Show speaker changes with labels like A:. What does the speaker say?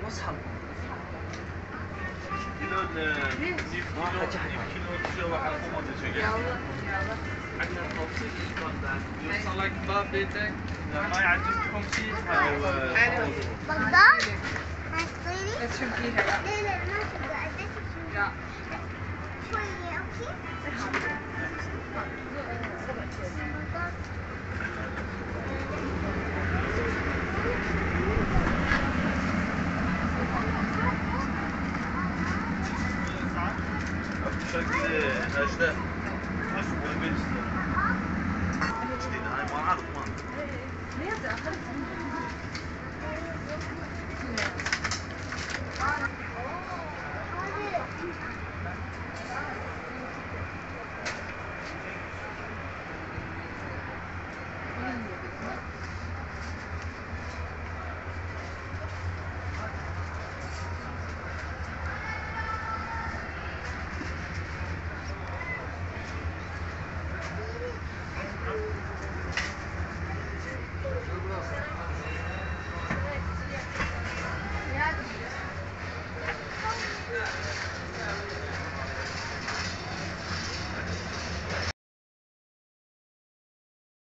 A: وصل
B: كيلو شو على قومة
A: يلا عندنا التوصيل الإيمان بعد يوصلك باب بيتك
B: ما يعجبكم شيء
A: حلو
C: بالضبط
A: لا تشوفيها لا
C: لا ما تبقى
A: لا
C: شوية اوكي
B: بشكل أجنبي